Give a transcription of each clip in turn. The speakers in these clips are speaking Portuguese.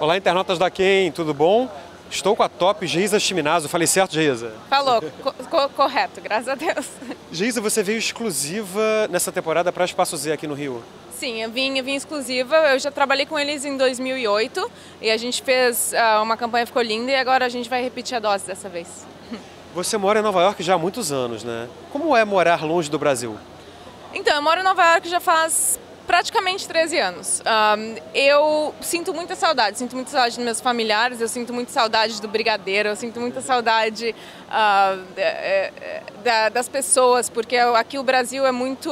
Olá, internautas da Quem, tudo bom? Estou com a top Geisa Chiminazzo. Falei certo, Geisa? Falou, correto, graças a Deus. Geisa, você veio exclusiva nessa temporada para Espaço Z aqui no Rio. Sim, eu vim exclusiva. Eu já trabalhei com eles em 2008 e a gente fez uma campanha, ficou linda, e agora a gente vai repetir a dose dessa vez. Você mora em Nova York já há muitos anos, né? Como é morar longe do Brasil? Então, eu moro em Nova York já faz praticamente 13 anos. Eu sinto muita saudade dos meus familiares, eu sinto muita saudade do brigadeiro, eu sinto muita saudade das pessoas, porque aqui o Brasil é muito,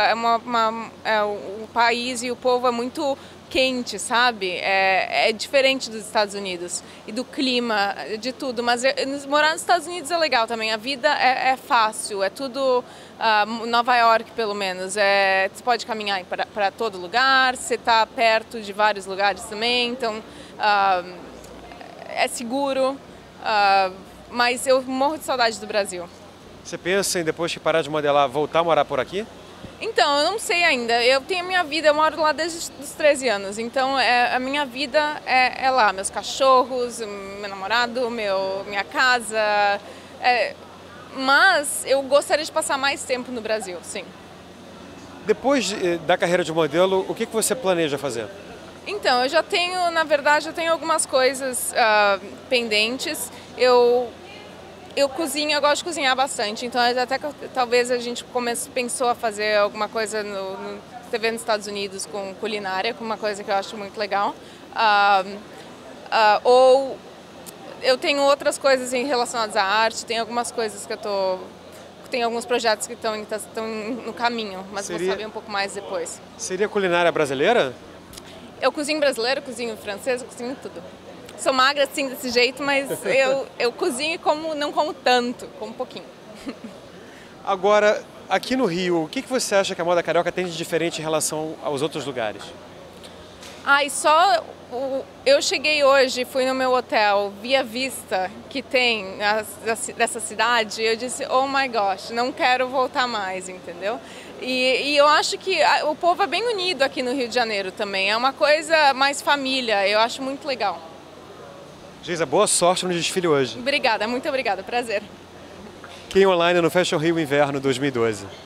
o país e o povo é muito quente, sabe? É diferente dos Estados Unidos e do clima, de tudo, mas morar nos Estados Unidos é legal também, a vida é fácil, é tudo, Nova York pelo menos, você pode caminhar para todo lugar, você está perto de vários lugares também, então é seguro, mas eu morro de saudade do Brasil. Você pensa em, depois que parar de modelar, voltar a morar por aqui? Então, eu não sei ainda. Eu tenho a minha vida, eu moro lá desde os 13 anos, então a minha vida é lá, meus cachorros, meu namorado, minha casa. Mas eu gostaria de passar mais tempo no Brasil, sim. Depois da carreira de modelo, o que você planeja fazer? Então, eu já tenho, na verdade, eu tenho algumas coisas pendentes. Eu cozinho, eu gosto de cozinhar bastante, então até que talvez a gente pensou a fazer alguma coisa no TV nos Estados Unidos com culinária, com uma coisa que eu acho muito legal. Ou eu tenho outras coisas relacionadas à arte, tem algumas coisas que tem alguns projetos que estão no caminho, mas vou saber um pouco mais depois. Seria culinária brasileira? Eu cozinho brasileiro, cozinho francês, eu cozinho tudo. Sou magra assim desse jeito, mas eu cozinho e não como tanto, como um pouquinho. Agora, aqui no Rio, o que você acha que a moda carioca tem de diferente em relação aos outros lugares? Eu cheguei hoje, fui no meu hotel, vi a vista que tem dessa cidade, e eu disse, oh my gosh, não quero voltar mais, entendeu? E eu acho que o povo é bem unido aqui no Rio de Janeiro também, é uma coisa mais família, eu acho muito legal. Geisa, boa sorte no desfile hoje. Obrigada, muito obrigada, prazer. Quem online no Fashion Rio Inverno 2012.